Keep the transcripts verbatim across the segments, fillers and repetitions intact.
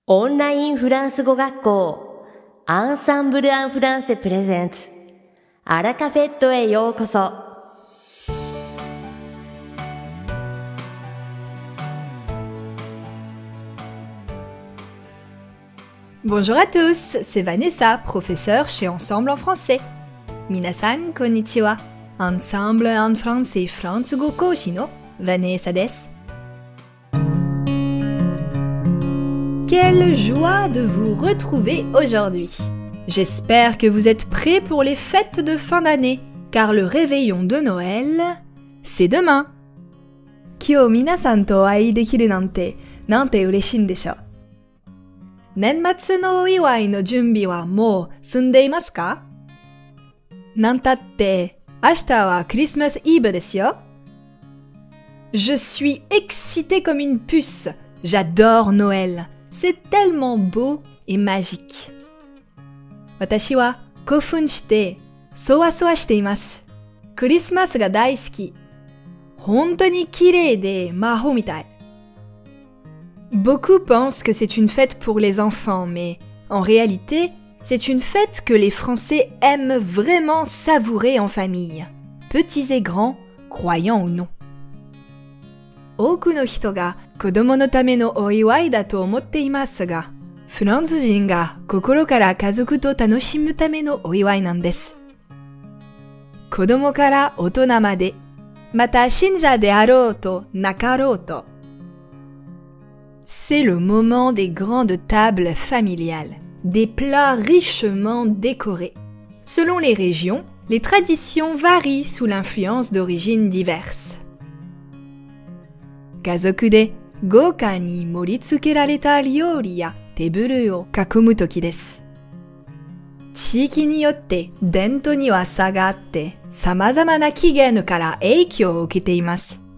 オンラインフランス語学校アンサンブル・アン・フランセプレゼンツアラカフェットへようこそ。 Bonjour à tous, c'est Vanessa, professeure chez Ensemble en français. Minasan konnichiwa, Ensemble en français フランス語講師の Vanessa です。Quelle joie de vous retrouver aujourd'hui. J'espère que vous êtes prêts pour les fêtes de fin d'année, car le réveillon de Noël, c'est demain. 今日皆さんとお会いできるなんて、なんて嬉しいんでしょう。年末のお祝いの準備はもう済んでいますか？なんたって明日はクリスマスイブですよ。Je suis excitée comme une puce. J'adore Noël. C'est tellement beau et magique. 私は興奮してそわそわしています。クリスマスが大好き。本当に綺麗で魔法みたい。Beaucoup pensent que c'est une fête pour les enfants, mais en réalité, c'est une fête que les Français aiment vraiment savourer en famille, petits et grands, croyants ou non. 多くの人が子供のためのお祝いだと思っていますが、フランス人が心から家族と楽しむためのお祝いなんです。子供から大人まで、また信者であろうとなかろうと、C'est le moment des grandes tables familiales, des plats richement décorés. Selon les régions, les traditions varient sous l'influence d'origines diverses. 家族で豪華に盛り付けられた料理やテーブルを囲む時です。地域によって伝統には差があって、様々な起源から影響を受けています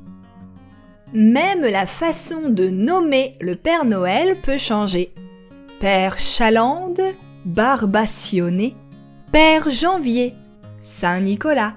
。Même la façon de nommer le Père Noël peut changer. Père Chalande, Barbationné, Père Janvier, Saint Nicolas.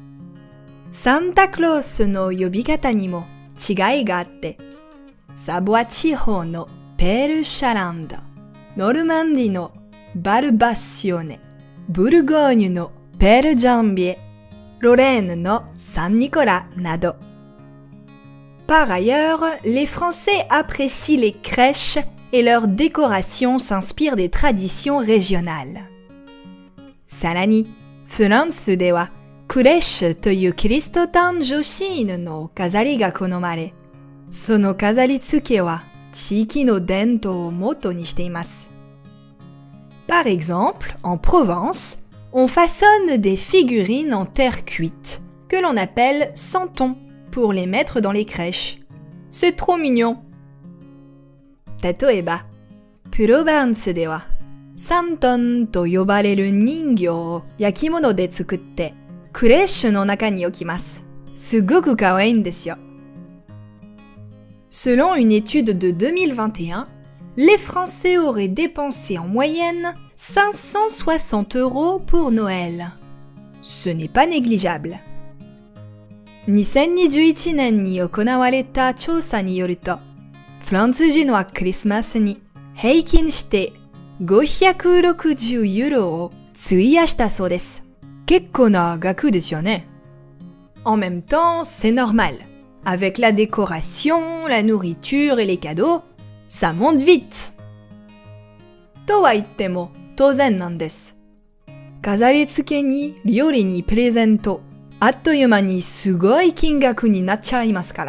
Santa Clausの呼び方にも違いがあって、サボア地方のペルシャランド、ノルマンディのバルバシオネ、ブルゴーニュのペルジャンビエ、ロレーヌのサンニコラなど。Par ailleurs, les Français apprécient les crèches et leur décoration s'inspire des traditions régionales. さらに、フランスではクレッシュというキリスト誕生シーンの飾りが好まれ、その飾り付けは地域の伝統を元にしています。Par exemple, en Provence, on façonne des figurines en terre cuite, que l'on appelle santons, pour les mettre dans les crèches. C'est trop mignon. 例えば、プロバンスでは、サントンと呼ばれる人形を焼き物で作って、クレッシュの中に置きます。すごく可愛いんですよ。Selon une étude de deux mille vingt et un, les Français auraient dépensé en moyenne cinq cent soixante euros pour Noël. Ce n'est pas négligeable. にせんにじゅういちねんに行われた調査によると、フランス人はクリスマスに平均してごひゃくろくじゅうユーロを費やしたそうです。結構な額ですよね。En même temps, c'est normal. Avec la décoration, la nourriture et les cadeaux, ça monte vite. とは言っても当然なんです。飾り付けに料理にプレゼント。あっという間にすごい金額になっちゃいますから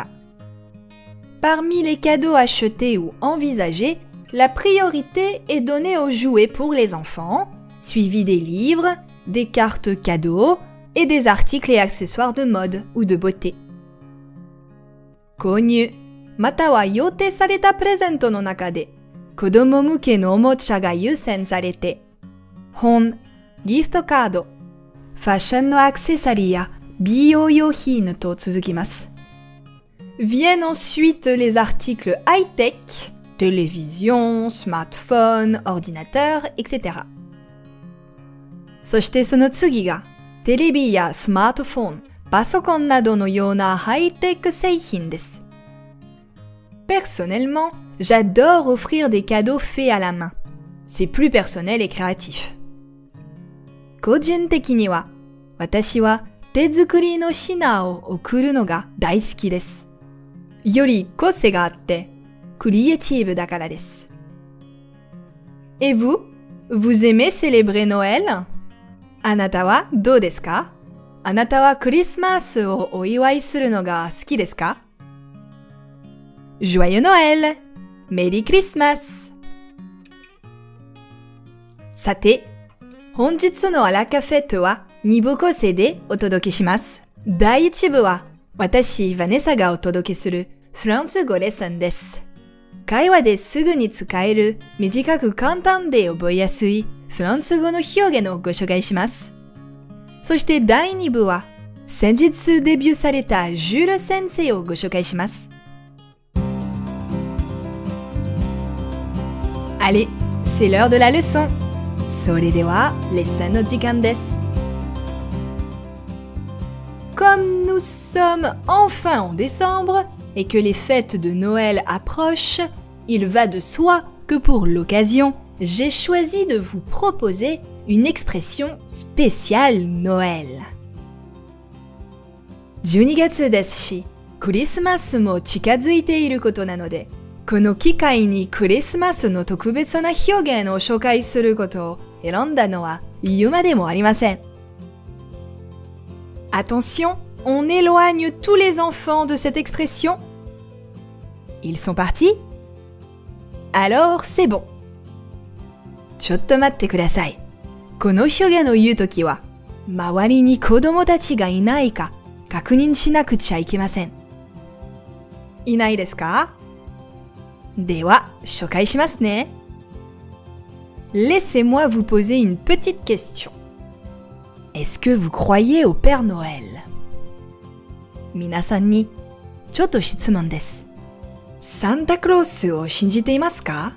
。Parmi les cadeaux achetés ou envisagés, la priorité est donnée aux jouets pour les enfants, suivi des livres, des cartes cadeaux et des articles et accessoires de mode ou de beauté. 購入、または予定されたプレゼントの中で、子供向けのおもちゃが優先されて、本、ギフトカード、ファッションのアクセサリーや美容用品と続きます。Viennent ensuite les articles high-tech, télévision, smartphone, ordinateur, et cetera. そしてその次が、テレビやスマートフォン、パソコンなどのようなハイテク製品です。Personnellement, j'adore offrir des cadeaux faits à la main. C'est plus personnel et créatif. 個人的には、私は手作りの品を贈るのが大好きです。より個性があって、クリエイティブだからです。Et vous? Vous aimez célébrer Noël? あなたはどうですか？あなたはクリスマスをお祝いするのが好きですか？ Joyeux Noël! Merry Christmas! さて、本日のアラカフェットはに部構成でお届けします。だいいち部は私、ヴァネサがお届けするフランス語レッスンです。会話ですぐに使える短く簡単で覚えやすいフランス語の表現をご紹介します。そしてだいに部は先日デビューされたジュール先生をご紹介します。Allez, c'est l'heure de la leçon. それではレッスンの時間です。Comme nous sommes enfin en décembre et que les fêtes de Noël approchent, il va de soi que pour l'occasion, j'ai choisi de vous proposer une expression spéciale Noël. じゅうにがつですし、クリスマスも近づいていることなので、この機会にクリスマスの特別な表現を紹介することを選んだのは言うまでもありません。Attention, on éloigne tous les enfants de cette expression. Ils sont partis? Alors, c'est bon. ちょっと待ってください。この表現を言うときは、周りに子供たちがいないか確認しなくちゃいけません。いないですか？では、紹介しますね。Laissez-moi vous poser une petite question. Est-ce que vous croyez au Père Noël? 皆さんに、ちょっと質問です。サンタクロースを信じていますか？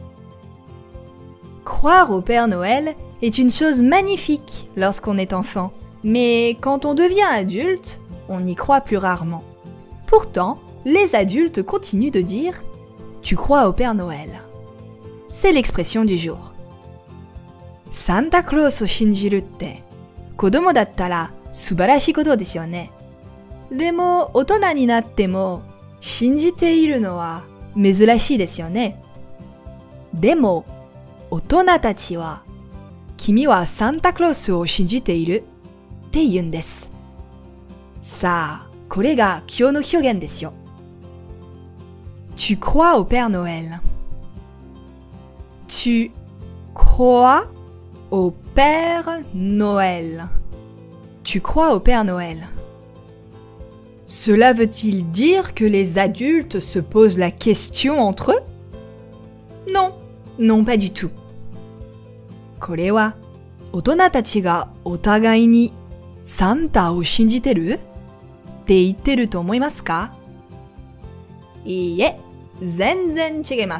Croire au Père Noël est une chose magnifique lorsqu'on est enfant, mais quand on devient adulte, on y croit plus rarement. Pourtant, les adultes continuent de dire « Tu crois au Père Noël ». C'est l'expression du jour. サンタクロースを信じるって、子供だったら素晴らしいことですよね。でも、大人になっても、信じているのは珍しいですよね。でも、大人たちは、君はサンタクロースを信じているって言うんです。さあ、これが今日の表現ですよ。Tu crois au Père Noël. Tu crois au Père Noël. Tu crois au Père Noël. Cela veut-il dire que les adultes se posent la question entre eux? Non, non pas du tout. これは大人たちがお互いにサンタを信じてるって言ってると思いますか？いいえ、全然違います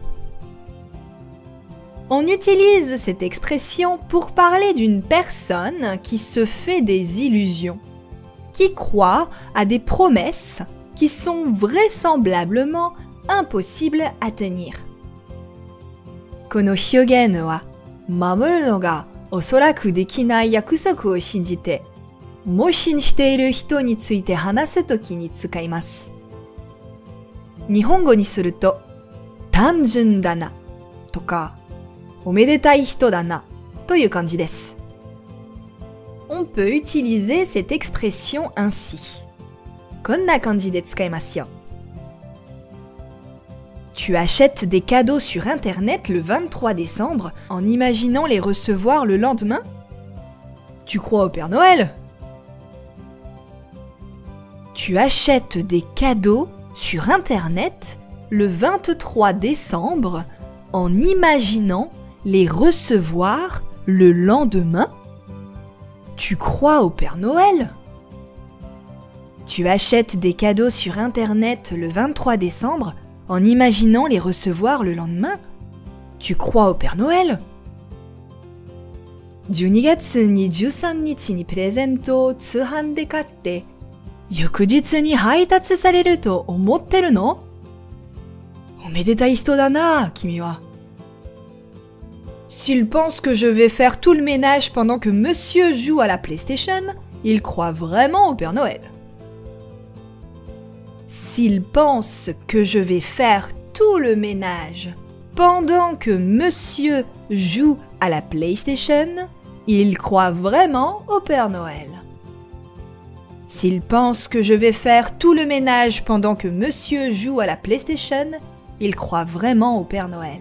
。On utilise cette expression pour parler d'une personne qui se fait des illusions, qui croit à des promesses qui sont vraisemblablement impossibles à tenir. この表現は、守るのがおそらくできない約束を信じて、模試している人について話すときに使います。日本語にすると、単純だなとか、おめでたい人だなという感じです。On peut utiliser cette expression ainsi. こんな感じで使いますよ。Tu achètes des cadeaux sur Internet le vingt-trois décembre en imaginant les recevoir le lendemain? Tu crois au Père Noël? Tu achètes des cadeaux sur Internet le vingt-trois décembre en imaginant les recevoir le lendemain? Tu crois au Père Noël? Tu achètes des cadeaux sur Internet le vingt-trois décembre en imaginant les recevoir le lendemain? Tu crois au Père Noël? じゅうにがつにじゅうさんにちにプレゼントを通販で買って、翌日に配達されると思ってるの？ おめでたい人だな、君は。S'il pense que je vais faire tout le ménage pendant que monsieur joue à la PlayStation, il croit vraiment au Père Noël. S'il pense que je vais faire tout le ménage pendant que monsieur joue à la PlayStation, il croit vraiment au Père Noël. S'il pense que je vais faire tout le ménage pendant que monsieur joue à la PlayStation, il croit vraiment au Père Noël.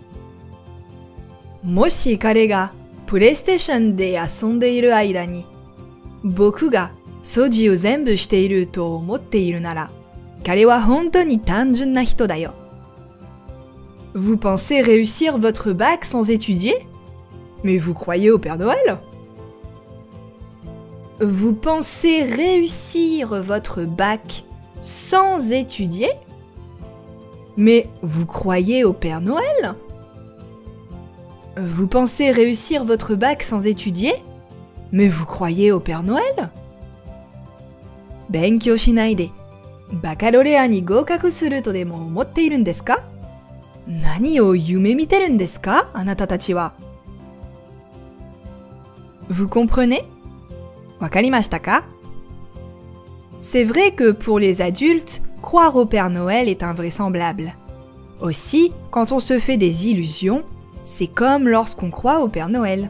もし彼がプレイステーションで遊んでいる間に、僕が掃除を全部していると思っているなら、彼は本当に単純な人だよ。Vous pensez réussir votre bac sans étudier? Mais vous croyez au Père Noël? Vous pensez réussir votre bac sans étudier? Mais vous croyez au Père Noël? Vous pensez réussir votre bac sans étudier? Mais vous croyez au Père Noël? 勉強しないで、バカロレアに合格するとでも思っているんですか？何を夢見てるんですか？あなたたちは。Vous comprenez? わかりましたか？ C'est vrai que pour les adultes, croire au Père Noël est invraisemblable. Aussi, quand on se fait des illusions, c'est comme lorsqu'on croit au Père Noël.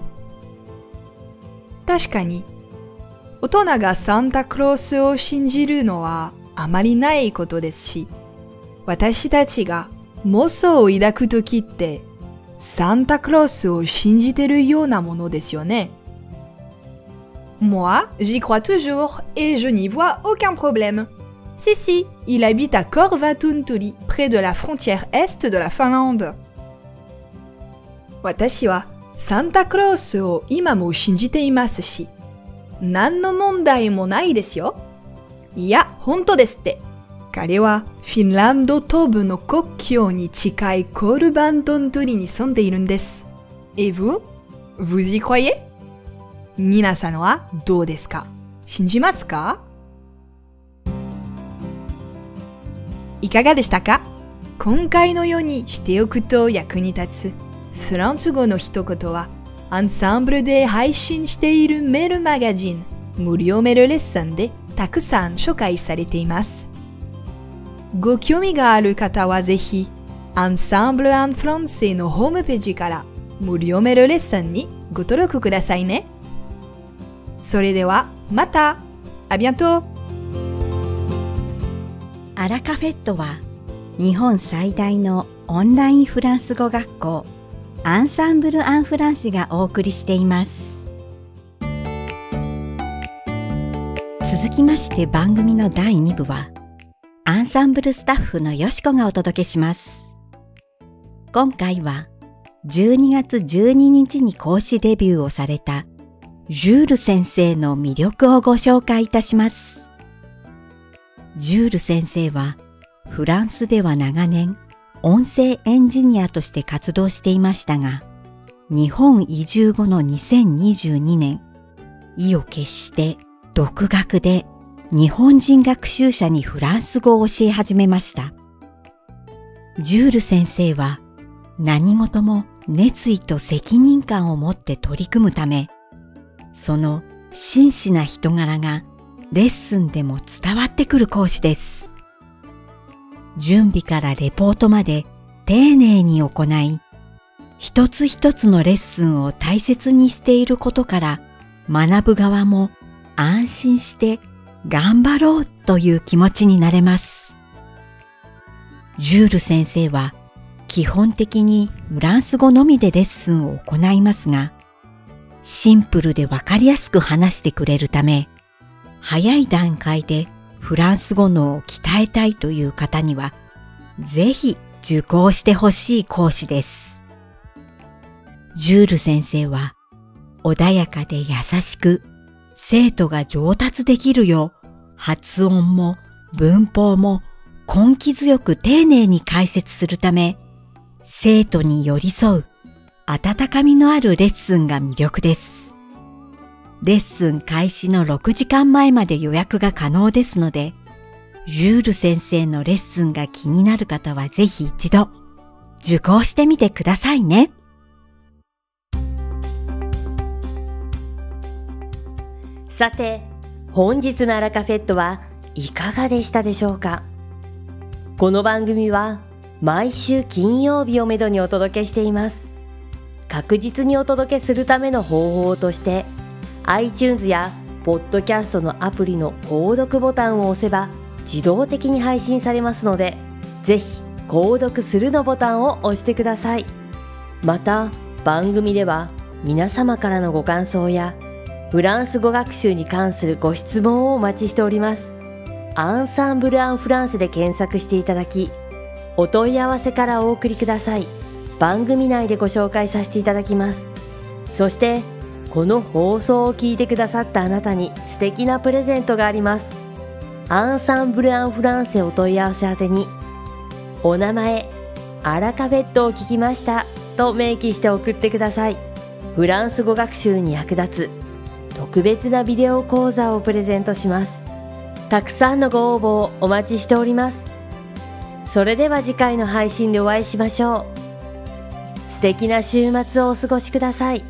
確かに、大人がサンタクロースを信じるのはあまりないことですし、私たちが妄想を抱くときってサンタクロースを信じてるようなものですよね。Moi, j'y crois toujours et je n'y vois aucun problème. Si, si, il habite à Korvatuntuli, près de la frontière est de la Finlande. 私はサンタクロースを今も信じていますし、何の問題もないですよ。いや、本当ですって。彼はフィンランド東部の国境に近いコルバントントリに住んでいるんです。Et vous? Vous y croyez? 皆さんはどうですか？信じますか？いかがでしたか？今回のようにしておくと役に立つフランス語の一言はアンサンブルで配信しているメールマガジン無料メールレッスンでたくさん紹介されています。ご興味がある方はぜひアンサンブル・アン・フランセのホームページから無料メールレッスンにご登録くださいね。それではまた。ありがとう。 アラカフェットは日本最大のオンラインフランス語学校アンサンブル・アン・フランセがお送りしています。続きまして番組のだいに部はアンサンブルスタッフのよしこがお届けします。今回はじゅうにがつじゅうににちに講師デビューをされたジュール先生の魅力をご紹介いたします。ジュール先生はフランスでは長年音声エンジニアとして活動していましたが、日本移住後のにせんにじゅうにねん、意を決して独学で日本人学習者にフランス語を教え始めました。ジュール先生は何事も熱意と責任感を持って取り組むため、その真摯な人柄がレッスンでも伝わってくる講師です。準備からレポートまで丁寧に行い、一つ一つのレッスンを大切にしていることから学ぶ側も安心して頑張ろうという気持ちになれます。ジュール先生は基本的にフランス語のみでレッスンを行いますが、シンプルでわかりやすく話してくれるため、早い段階でフランス語能を鍛えたいという方には、ぜひ受講してほしい講師です。ジュール先生は穏やかで優しく、生徒が上達できるよう発音も文法も根気強く丁寧に解説するため、生徒に寄り添う温かみのあるレッスンが魅力です。レッスン開始のろくじかんまえまで予約が可能ですので、 ジュール先生のレッスンが気になる方はぜひ一度受講してみてくださいね。 さて、本日のアラカフェットはいかがでしたでしょうか。この番組は毎週金曜日をめどにお届けしています。確実にお届けするための方法として iTunes やポッドキャストのアプリの購読ボタンを押せば自動的に配信されますので、ぜひ購読するのボタンを押してください。また番組では皆様からのご感想やフランス語学習に関するご質問をお待ちしております。アンサンブル・アン・フランスで検索していただき、お問い合わせからお送りください。番組内でご紹介させていただきます。そしてこの放送を聞いてくださったあなたに素敵なプレゼントがあります。アンサンブル・アン・フランスへお問い合わせ宛てに、お名前、アラカフェットを聞きましたと明記して送ってください。フランス語学習に役立つ特別なビデオ講座をプレゼントします。たくさんのご応募をお待ちしております。それでは次回の配信でお会いしましょう。素敵な週末をお過ごしください。